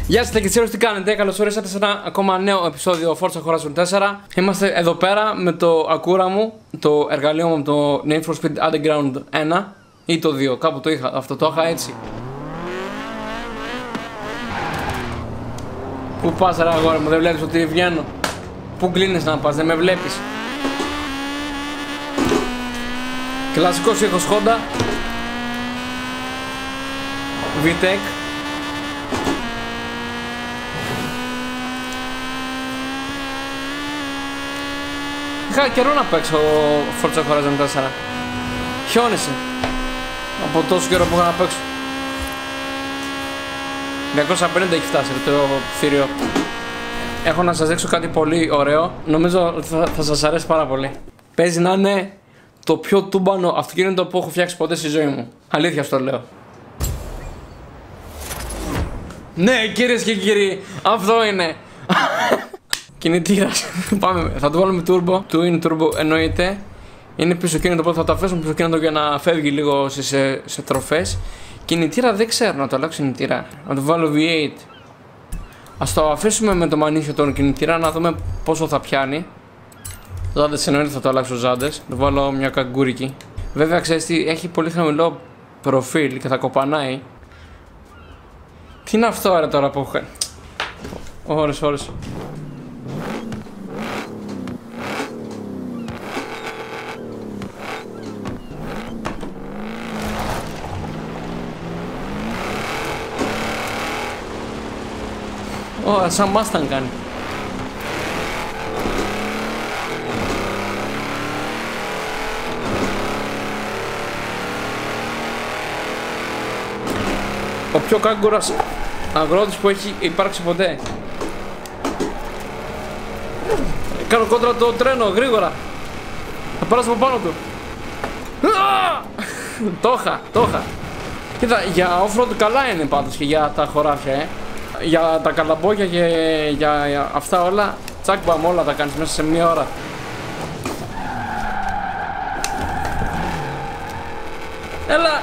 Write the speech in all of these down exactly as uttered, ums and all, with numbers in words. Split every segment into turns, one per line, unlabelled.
Γεια σας και τι κάνετε, καλώς ορίσατε σε ένα ακόμα νέο επεισόδιο Forza Horizon τέσσερα. Είμαστε εδώ πέρα με το Acura μου, το εργαλείο μου από το Need for Speed Underground ένα ή το δύο, κάπου το είχα, αυτό το είχα έτσι. Πού πας ρε αγόρι μου, δεν βλέπεις ότι βγαίνω? Πού κλείνεις να πας, δεν με βλέπεις? Κλασικός ήχος Honda βι-Tech. Είχα καιρό να παίξω Forza Horizon τέσσερα. Χιόνισε από τόσο καιρό που είχα να παίξω. διακόσια πενήντα έχει φτάσει το θηρίο. Έχω να σας δείξω κάτι πολύ ωραίο. Νομίζω ότι θα, θα σας αρέσει πάρα πολύ. Παίζει να είναι το πιο τούμπανο αυτοκίνητο που έχω φτιάξει ποτέ στη ζωή μου. Αλήθεια στο λέω. Ναι κυρίες και κύριοι, αυτό είναι. Κινητήρας. Πάμε, θα το βάλουμε turbo. Του είναι turbo εννοείται. Είναι πίσω κίνητο, οπότε θα το αφήσουμε πίσω κίνητο για να φεύγει λίγο σε, σε, σε τροφές. Κινητήρα δεν ξέρω να το αλλάξω κινητήρα. Να το βάλω βι έιτ. Ας το αφήσουμε με το μανίσιο τον κινητήρα να δούμε πόσο θα πιάνει. Ζάντες εννοείται θα το αλλάξω ζάντες. Το βάλω μια καγκούρικη. Βέβαια ξέρεις τι, έχει πολύ χαμηλό προφίλ και θα κοπανάει. Τι είναι αυτό ρε τώρα που έχω. Ώρες, ώρες. Ω, σαν Mustang κάνει. Ο πιο κάγκουρας αγρότης που έχει υπάρξει ποτέ. Κάνω κόντρα το τρένο, γρήγορα. Θα πάρω από πάνω του. Το είχα, το είχα. Κοίτα, για off-road καλά είναι πάντως και για τα χωράφια, ε. Για τα καλαμπόκια και για, για αυτά όλα, τσάκμπαμ όλα τα κάνεις μέσα σε μία ώρα. Έλα!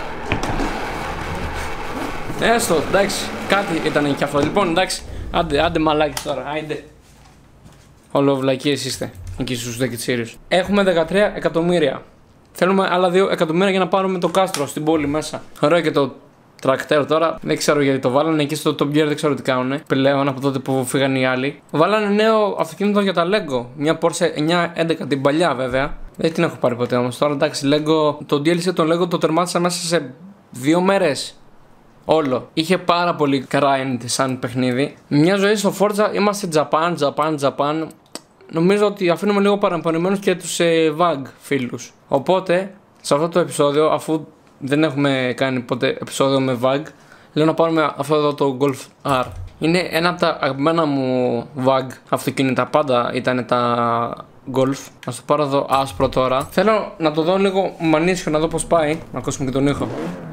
Έστω, εντάξει, κάτι ήταν και αυτό. Λοιπόν, εντάξει, άντε, άντε μαλάκι τώρα, άντε. Όλο βλακίες είστε, εκεί στους δεκιτσίριους. Έχουμε δεκατρία εκατομμύρια. Θέλουμε άλλα δύο εκατομμύρια για να πάρουμε το κάστρο στην πόλη μέσα. Ωραίο και το τρακτέρ τώρα, δεν ξέρω γιατί το βάλανε εκεί στο Top Gear, δεν ξέρω τι κάνουνε πλέον από τότε που φύγανε οι άλλοι. Βάλανε νέο αυτοκίνητο για τα Lego, μια Porsche εννιακόσια έντεκα, την παλιά βέβαια. Δεν την έχω πάρει ποτέ όμως. Τώρα εντάξει, Lego, το ντι ελ σι των Lego το τερμάτισα μέσα σε δύο μέρες. Όλο. Είχε πάρα πολύ grind σαν παιχνίδι. Μια ζωή στο Forza, είμαστε Japan, Japan, Japan. Νομίζω ότι αφήνουμε λίγο παραπονεμένους και τους ε, βαγ φίλους. Οπότε, σε αυτό το επεισόδιο, αφού δεν έχουμε κάνει ποτέ επεισόδιο με βαγ, λέω να πάρουμε αυτό εδώ το Golf R. Είναι ένα από τα αγαπημένα μου βαγ αυτοκίνητα, πάντα ήταν τα Golf. Ας το πάρω εδώ άσπρο τώρα. Θέλω να το δω λίγο μανίσιο, να δω πως πάει. Να ακούσουμε και τον ήχο.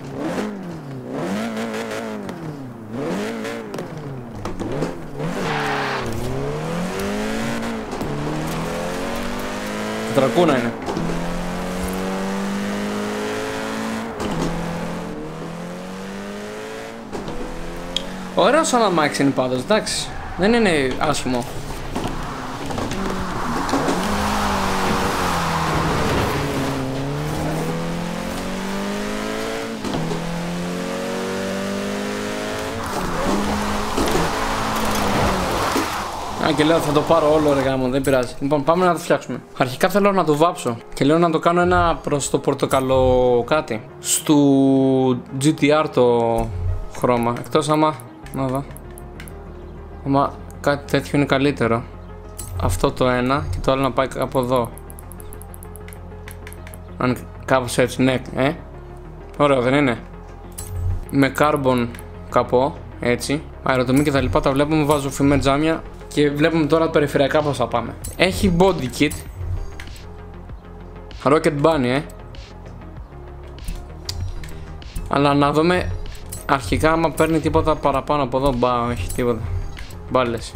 Τρακούνα είναι. Ωραίο σαν αμάξι είναι πάντως, εντάξει. Δεν είναι άσχημο. Α, και λέω θα το πάρω όλο ρε γάμο, δεν πειράζει. Λοιπόν, πάμε να το φτιάξουμε. Αρχικά θέλω να το βάψω και λέω να το κάνω ένα προς το πορτοκαλό κάτι. Στου τζι τι αρ το χρώμα. Εκτός άμα, να δω. Άμα κάτι τέτοιο είναι καλύτερο. Αυτό το ένα και το άλλο να πάει από εδώ. Αν κάπως έτσι, ναι, ε. Ωραίο δεν είναι? Με carbon καπό, έτσι. Αεροτομή και τα λοιπά τα βλέπουμε, βάζω φημέ τζάμια. Και βλέπουμε τώρα περιφερειακά πως θα πάμε. Έχει body kit. Rocket bunny, ε. Αλλά να δούμε αρχικά άμα παίρνει τίποτα παραπάνω από εδώ. Μπα, όχι τίποτα. Μπάλες.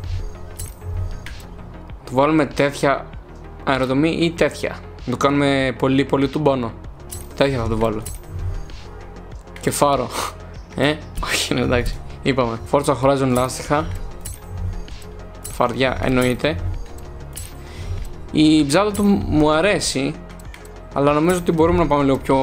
Του βάλουμε τέτοια αεροδομή ή τέτοια. Το κάνουμε πολύ πολύ τουμπάνο. Τέτοια θα το βάλω. Και φάρο. Ε, όχι είναι εντάξει. Είπαμε, Forza Horizon λάστιχα. Φαρδιά εννοείται. Η ψάδα του μου αρέσει, αλλά νομίζω ότι μπορούμε να πάμε λίγο πιο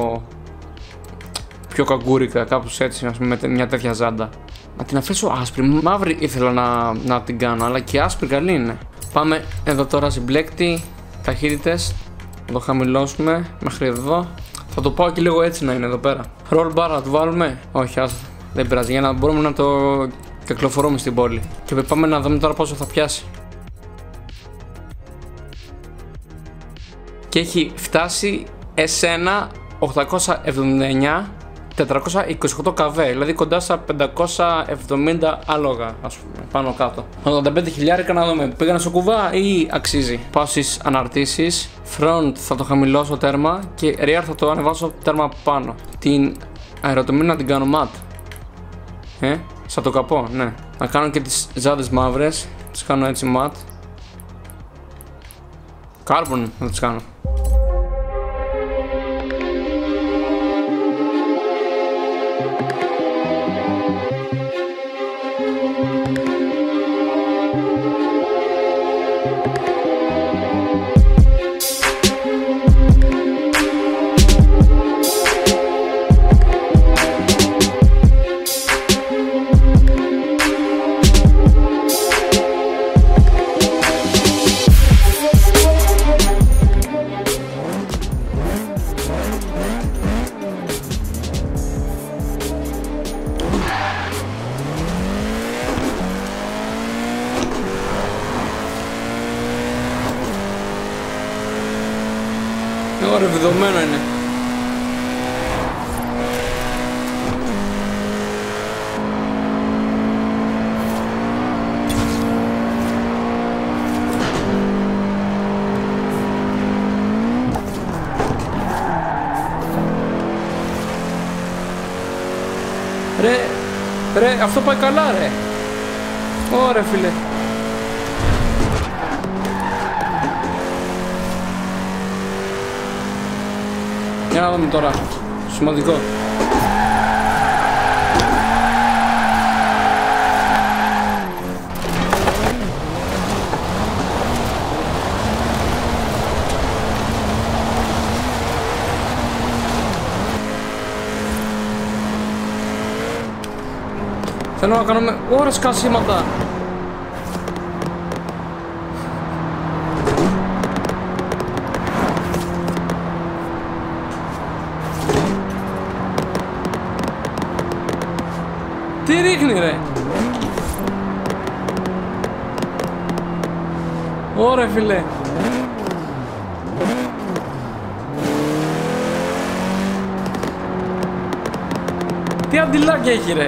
πιο καγκούρικα, κάπως έτσι, ας πούμε, με μια τέτοια ζάντα. Να την αφήσω άσπρη, μαύρη ήθελα να, να την κάνω, αλλά και άσπρη καλή είναι. Πάμε εδώ τώρα συμπλέκτη, ταχύτητες, θα το χαμηλώσουμε μέχρι εδώ. Θα το πάω και λίγο έτσι να είναι εδώ πέρα. Roll bar να το βάλουμε, όχι άστα, δεν πειράζει, για να μπορούμε να το κυκλοφορούμε στην πόλη. Και πάμε να δούμε τώρα πόσο θα πιάσει. Και έχει φτάσει ες ένα οκτακόσια εβδομήντα εννιά τετρακόσια είκοσι οκτώ καβέ, δηλαδή κοντά στα πεντακόσια εβδομήντα άλογα, ας πούμε, πάνω κάτω. ογδόντα πέντε χιλιάρικα να δούμε, πήγανε στο κουβά ή αξίζει. Πάω στις αναρτήσεις, front θα το χαμηλώσω τέρμα και rear θα το ανεβάσω τέρμα πάνω. Την αεροτομή να την κάνω matte, ε, σαν το καπό, ναι. Να κάνω και τις ζάντες μαύρες, τις κάνω έτσι matte. Carbon να τις κάνω. Ωραία, βιδωμένο είναι. Ρε, ρε, αυτό πάει καλά ρε. Ωραία φίλε. Για να δούμε τώρα. Σημαντικό. Θέλω να κάνουμε ώρες κασίματα. Τι ρίχνει ρε. Ωραία φίλε. Τι αντιλάκια έχει ρε.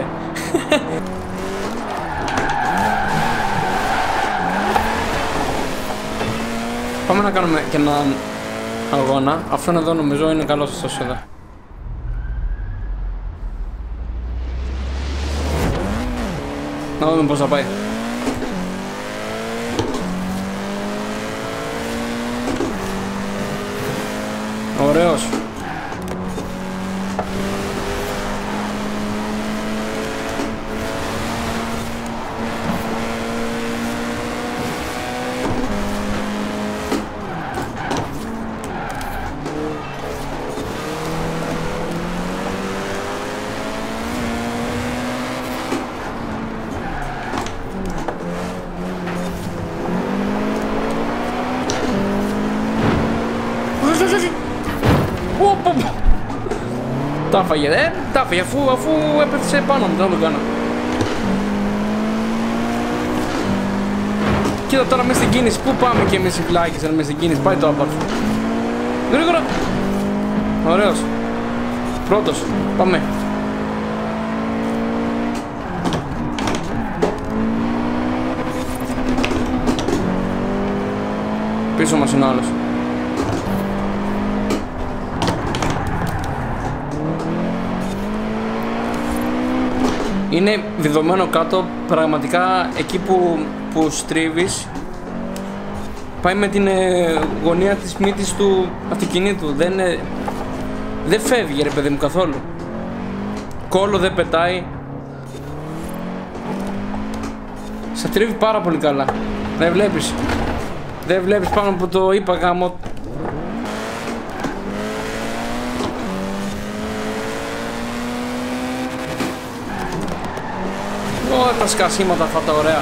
Πάμε να κάνουμε και έναν αγώνα. Αυτόν εδώ νομίζω είναι καλός αυτός εδώ. Να δούμε πώς θα πάει. Ωραίος. Τα φάγε, ε, τα φάγε αφού, αφού έπεφτσε πάνω μου, δεν το κάνω. Κοίτα τώρα μες στην κίνηση, πού πάμε και εμείς οι φλάκες, αν μες στην κίνηση, πάει το απ' γρήγορα. Ωραίος. Πρώτος, πάμε. Πίσω μας είναι ο άλλος. Είναι δεδομένο κάτω, πραγματικά εκεί που, που στρίβεις πάει με την ε, γωνία της μύτης του αυτοκινήτου, δεν, ε, δεν φεύγει ρε παιδί μου καθόλου. Κόλλο δεν πετάει, Σε τρίβει πάρα πολύ καλά. Δεν βλέπεις. Δεν βλέπεις πάνω που το είπα γάμο. Ω, τα σκασίματα αυτά τα ωραία.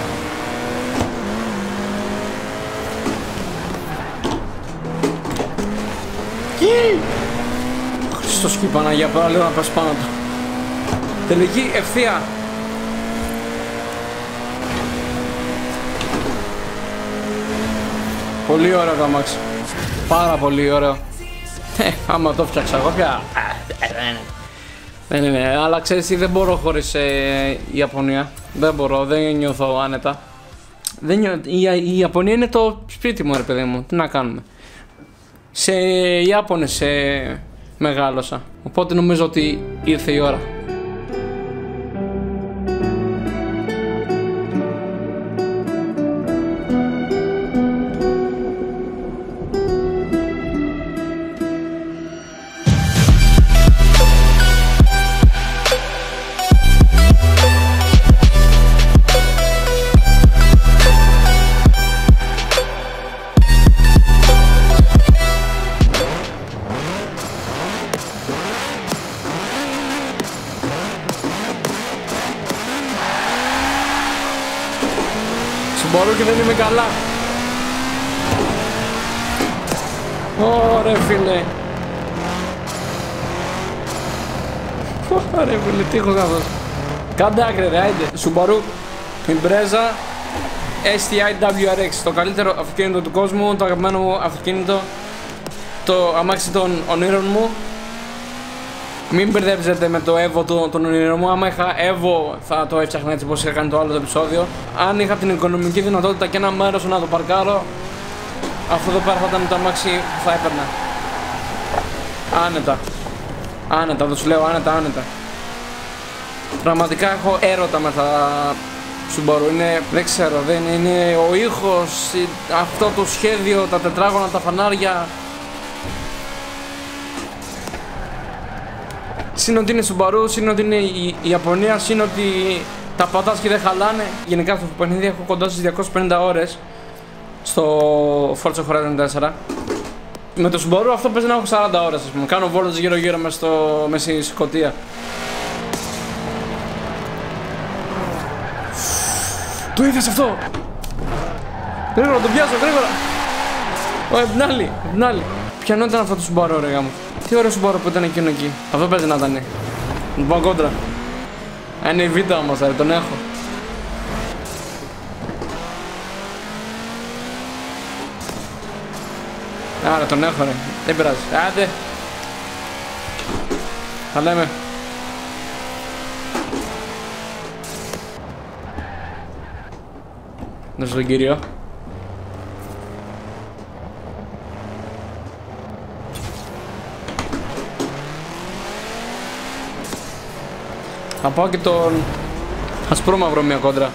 Κι! Χριστός και η Παναγία, πέρα λέω να πας πάνω του. Τελική ευθεία. Πολύ ωραίο το αμάξι. Πάρα πολύ ωραίο. Ε, άμα το φτιάξα εγώ πια. Δεν είναι, αλλά ξέρεις τι, δεν μπορώ χωρίς ε, Ιαπωνία. Δεν μπορώ, δεν νιώθω άνετα. Δεν νιώ... η, η Ιαπωνία είναι το σπίτι μου, ρε παιδί μου. Τι να κάνουμε. Σε Ιάπωνες ε, μεγάλωσα. Οπότε νομίζω ότι ήρθε η ώρα. Μπορώ και δεν είμαι καλά. Ωραία φίλε. Ωραία φίλε, τείχος αυτός. Κάντε άκρη ρε, άιντε. Subaru Impreza ες τι άι ντάμπλιου αρ εξ. Το καλύτερο αυτοκίνητο του κόσμου, το αγαπημένο μου αυτοκίνητο. Το αμάξι των ονείρων μου. Μην μπερδέψετε με το Evo του, τον ονείρο μου. Άμα είχα Evo θα το έφτιαχνα έτσι όπως είχα κάνει το άλλο το επεισόδιο. Αν είχα την οικονομική δυνατότητα και ένα μέρος να το παρκάρω, αυτό εδώ πέρα θα ήταν το αμάξι που θα έπαιρνα. Άνετα. Άνετα, δεν σου λέω άνετα, άνετα. Πραγματικά έχω έρωτα με τα Subaru. Είναι, δεν ξέρω, δεν είναι ο ήχος, αυτό το σχέδιο, τα τετράγωνα, τα φανάρια. Συν ότι είναι Subaru, συν ότι είναι η Ιαπωνία, συν ότι τα πατάς και δεν χαλάνε. Γενικά στο παιχνίδι έχω κοντά στις διακόσιες πενήντα ώρες στο Forza Horizon τέσσερα. Με το Subaru αυτό παίζει να έχω σαράντα ώρες, ας πούμε. Κάνω βόλτες γύρω γύρω μες στο μέση Σκωτία. Το είδες αυτό! Γρήγορα, το πιάσω, γρήγορα! Ω, απ' την άλλη, απ' την άλλη. Ποιανό ήταν αυτό το Subaru, ρε γάμο. Τι ωραίο Subaru που ήταν εκείνο εκεί. Αυτό παίζει να ήταν. Λοιπόν, κόντρα. Είναι η Β' όμως, ρε, τον έχω. Άρα τον έχω, ρε. Δεν πειράζει. Άντε. Θα λέμε. Δώσε τον κύριο. Θα πάω και τον ασπρόμαυρο μια κόντρα.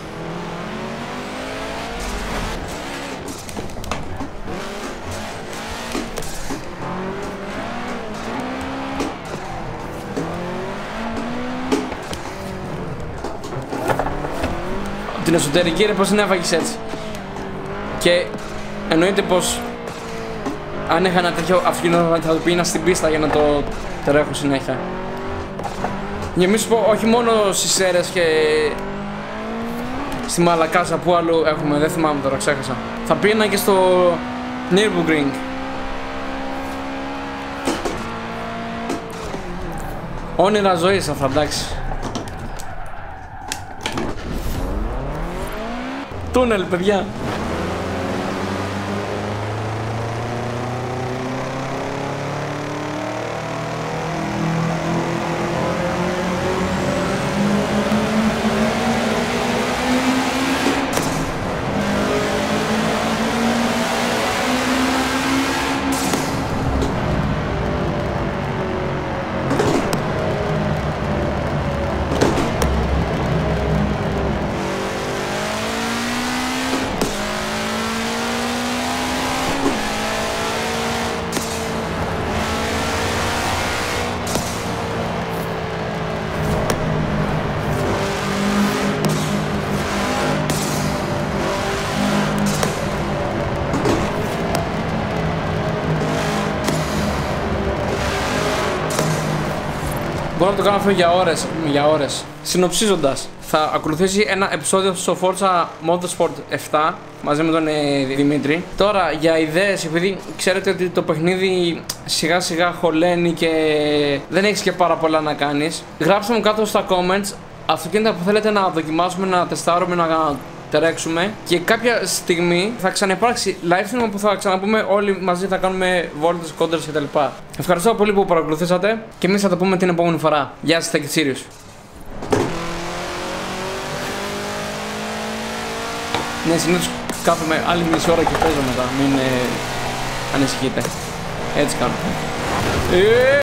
Την εσωτερική ρε, πως την έφαγες έτσι. Και εννοείται πως αν είχα ένα τέτοιο αυτοκίνητο θα το πήγαινα στην πίστα για να το τρέχω συνέχεια. Για μη σου πω, όχι μόνο στις Σέρρες και στη Μαλακάσα, που άλλο έχουμε, δεν θυμάμαι τώρα, ξέχασα. Θα πήγαινα και στο Nürburgring. Όνειρα ζωής αυτά, εντάξει. Τούνελ, παιδιά. Μπορώ να το κάνω αυτό για ώρες, για ώρες. Συνοψίζοντας, θα ακολουθήσει ένα επεισόδιο στο Forza Motorsport επτά μαζί με τον ε, Δημήτρη. Τώρα για ιδέες, επειδή ξέρετε ότι το παιχνίδι σιγά σιγά χωλαίνει και δεν έχεις και πάρα πολλά να κάνεις, γράψτε μου κάτω στα comments αυτοκίνητα που θέλετε να δοκιμάσουμε, να τεστάρουμε, να τρέξουμε, και κάποια στιγμή θα ξαναυπάρξει live stream που θα ξαναπούμε όλοι μαζί, θα κάνουμε βόλτες, κόντρες κτλ. Ευχαριστώ πολύ που παρακολουθήσατε και εμείς θα τα πούμε την επόμενη φορά. Γεια σας, Take it serious. Ναι, συνήθως κάθομαι άλλη μισή ώρα και παίζω μετά, μην ε, ανησυχείτε. Έτσι κάνω.